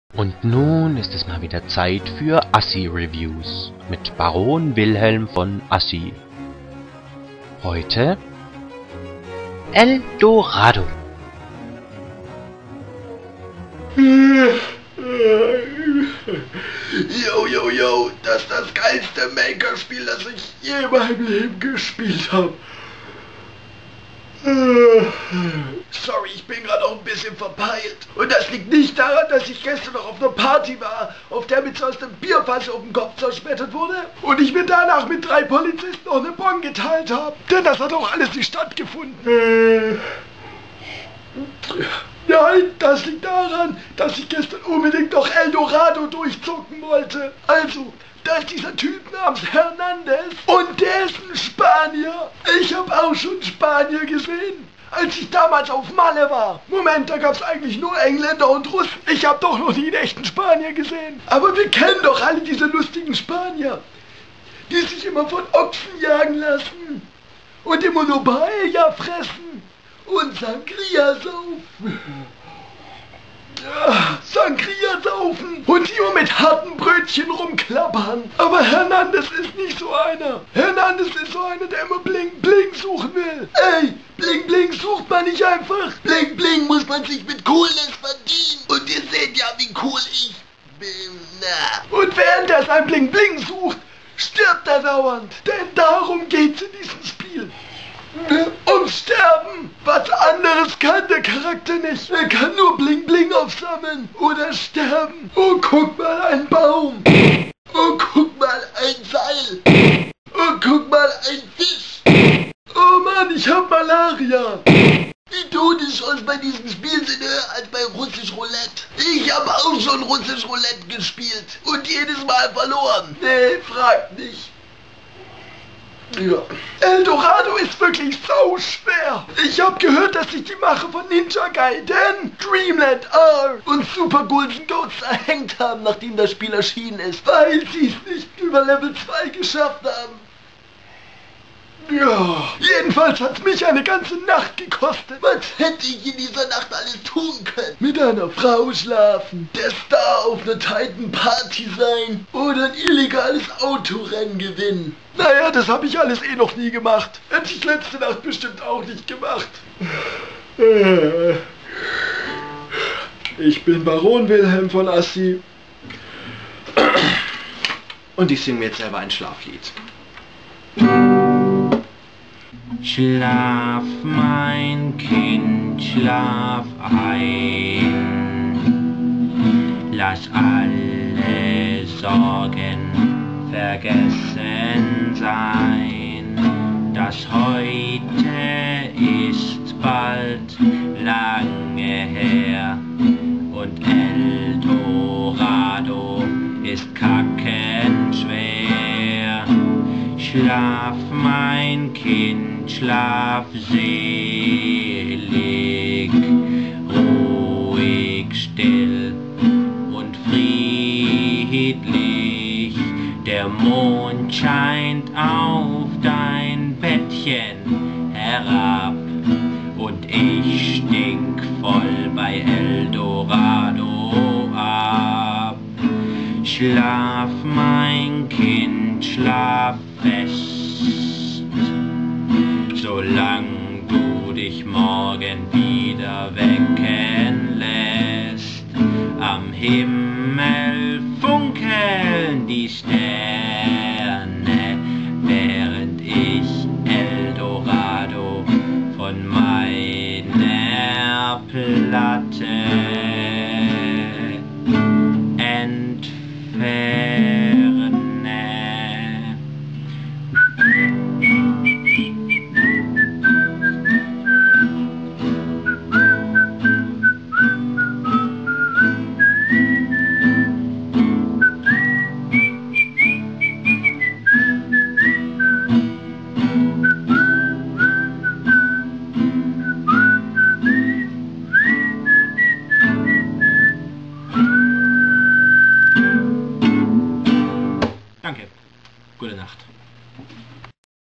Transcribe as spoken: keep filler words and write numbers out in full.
Und nun ist es mal wieder Zeit für Assi-Reviews mit Baron Wilhelm von Assi. Heute El Dorado. Yo, yo, yo, das ist das geilste Maker-Spiel, das ich je in meinem Leben gespielt habe. Sorry, ich bin gerade auch ein bisschen verpeilt. Und das liegt nicht daran, dass ich gestern noch auf einer Party war, auf der mir aus dem Bierfass auf den Kopf zerschmettert wurde und ich mir danach mit drei Polizisten noch eine Bon geteilt habe. Denn das hat auch alles nicht stattgefunden. Nein, das liegt daran, dass ich gestern unbedingt noch El Dorado durchzocken wollte. Also, da ist dieser Typ namens Hernandez und der ist ein Spanier. Ich habe auch schon Spanier gesehen, als ich damals auf Malle war. Moment, da gab es eigentlich nur Engländer und Russen. Ich habe doch noch nie einen echten Spanier gesehen. Aber wir kennen doch alle diese lustigen Spanier, die sich immer von Ochsen jagen lassen und immer nur Paella fressen und Sangria saufen. Ja, Sangria saufen und immer mit harten Brötchen rumklappern. Aber Hernandez ist nicht so einer. Hernandez ist so einer, der immer Bling Bling suchen will. Ey, Bling Bling sucht man nicht einfach. Bling Bling muss man sich mit Coolness verdienen. Und ihr seht ja, wie cool ich bin. Na. Und während er sein Bling Bling sucht, stirbt er dauernd. Denn darum geht's in diesem Spiel. Um Sterben! Was anderes kann der Charakter nicht. Er kann nur Bling Bling aufsammeln oder sterben. Oh, guck mal, ein Baum. Oh, guck mal, ein Seil. Oh, guck mal, ein Fisch. Oh Mann, ich hab Malaria. Die Todeschance bei diesem Spiel sind höher als bei Russisch Roulette. Ich habe auch schon Russisch Roulette gespielt und jedes Mal verloren. Nee, fragt nicht. Ja. El Dorado ist wirklich so schwer. Ich habe gehört, dass sich die Macher von Ninja Gaiden, Dreamland R und Super Golden Goats erhängt haben, nachdem das Spiel erschienen ist, weil sie es nicht über Level zwei geschafft haben. Ja, jedenfalls hat's mich eine ganze Nacht gekostet. Was hätte ich in dieser Nacht alles tun können? Mit einer Frau schlafen, der Star auf einer Titan Party sein oder ein illegales Autorennen gewinnen. Naja, das habe ich alles eh noch nie gemacht. Hätte ich letzte Nacht bestimmt auch nicht gemacht. Ich bin Baron Wilhelm von Assi. Und ich singe mir jetzt selber ein Schlaflied. Schlaf, mein Kind, schlaf ein. Lass alle Sorgen vergessen sein. Das Heute ist bald lange her und El Dorado ist kackenschwer. Schlaf, mein Kind, schlaf selig, ruhig, still und friedlich. Der Mond scheint auf dein Bettchen herab und ich stink voll bei El Dorado ab. Schlaf, mein Kind, schlaf fest, solang du dich morgen wieder wecken lässt. Am Himmel funkeln die Sterne, während ich El Dorado von meiner Platte